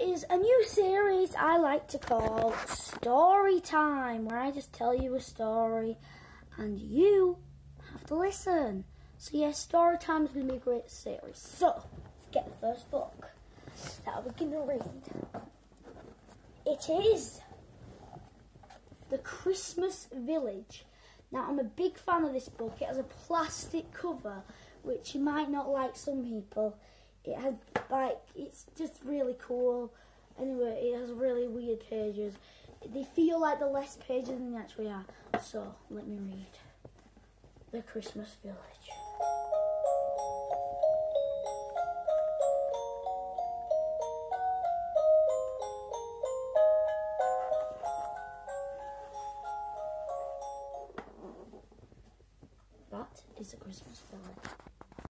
is a new series I like to call Story Time, where I just tell you a story and you have to listen. So yes, Story Time is going to be a great series. So, let's get the first book that we're going to read. It is The Christmas Village. Now, I'm a big fan of this book. It has a plastic cover, which you might not like some people. It has, it's just really cool. Anyway, it has really weird pages. They feel like they're less pages than they actually are. So, let me read The Christmas Village.